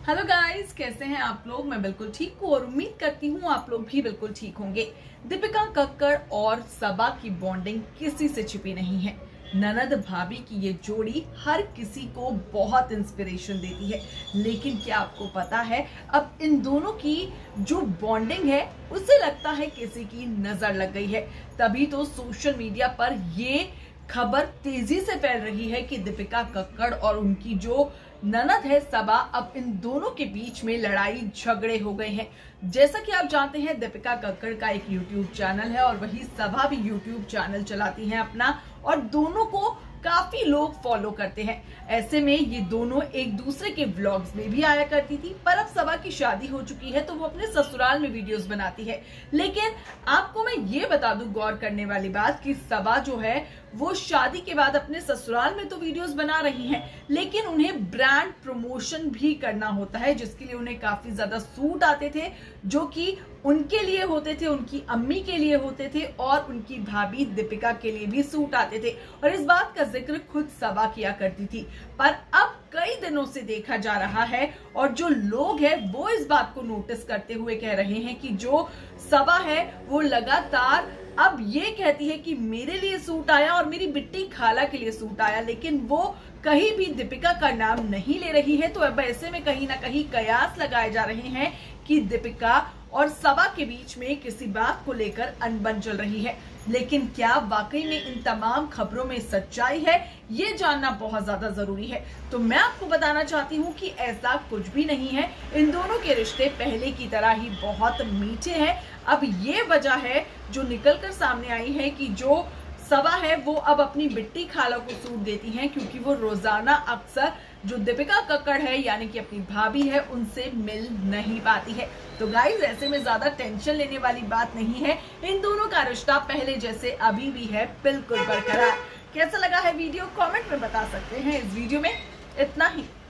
Hello guys, कैसे हैं आप लोग। मैं बिल्कुल ठीक हूँ और उम्मीद करती हूँ आप लोग भी बिल्कुल ठीक होंगे। दीपिका कक्कड़ और सबा की बॉन्डिंग किसी से छिपी नहीं है। ननद भाभी की ये जोड़ी हर किसी को बहुत इंस्पिरेशन देती है। लेकिन क्या आपको पता है, अब इन दोनों की जो बॉन्डिंग है उसे लगता है किसी की नजर लग गई है। तभी तो सोशल मीडिया पर ये खबर तेजी से फैल रही है कि दीपिका कक्कड़ और उनकी जो ननद है सबा, अब इन दोनों के बीच में लड़ाई झगड़े हो गए हैं। जैसा कि आप जानते हैं, दीपिका कक्कड़ का एक यूट्यूब चैनल है और वही सबा भी यूट्यूब चैनल चलाती हैं अपना, और दोनों को काफी लोग फॉलो करते हैं। ऐसे में ये दोनों एक दूसरे के व्लॉग्स में भी आया करती थी, पर अब सबा की शादी हो चुकी है तो वो अपने ससुराल में वीडियोस बनाती है। लेकिन आपको मैं ये बता दूं, गौर करने वाली बात, कि सबा जो है वो शादी के बाद अपने ससुराल में तो वीडियोस बना रही हैं, लेकिन उन्हें ब्रांड प्रमोशन भी करना होता है, जिसके लिए उन्हें काफी ज्यादा सूट आते थे, जो कि उनके लिए होते थे, उनकी अम्मी के लिए होते थे और उनकी भाभी दीपिका के लिए भी सूट आते थे। और इस बात का जिक्र खुद सबा किया करती थी। पर अब कई दिनों से देखा जा रहा है और जो लोग हैं वो इस बात को नोटिस करते हुए कह रहे हैं कि जो सबा है वो लगातार अब ये कहती है कि मेरे लिए सूट आया और मेरी बिट्टी खाला के लिए सूट आया, लेकिन वो कहीं भी दीपिका का नाम नहीं ले रही है। तो अब ऐसे में कहीं ना कहीं कयास लगाए जा रहे हैं कि दीपिका और सबा के बीच में किसी बात को लेकर अनबन चल रही है। लेकिन क्या वाकई में इन तमाम खबरों में सच्चाई है, ये जानना बहुत ज्यादा जरूरी है। तो मैं आपको बताना चाहती हूँ कि ऐसा कुछ भी नहीं है। इन दोनों के रिश्ते पहले की तरह ही बहुत मीठे हैं। अब ये वजह है जो निकलकर सामने आई है कि जो सबा है वो अब अपनी बिट्टी खाला को सूट देती हैं, क्योंकि वो रोजाना अक्सर जो दीपिका कक्कड़ है यानी कि अपनी भाभी है उनसे मिल नहीं पाती है। तो गाइस, ऐसे में ज्यादा टेंशन लेने वाली बात नहीं है। इन दोनों का रिश्ता पहले जैसे अभी भी है, बिल्कुल बरकरार। कैसा लगा है वीडियो, कमेंट में बता सकते हैं। इस वीडियो में इतना ही।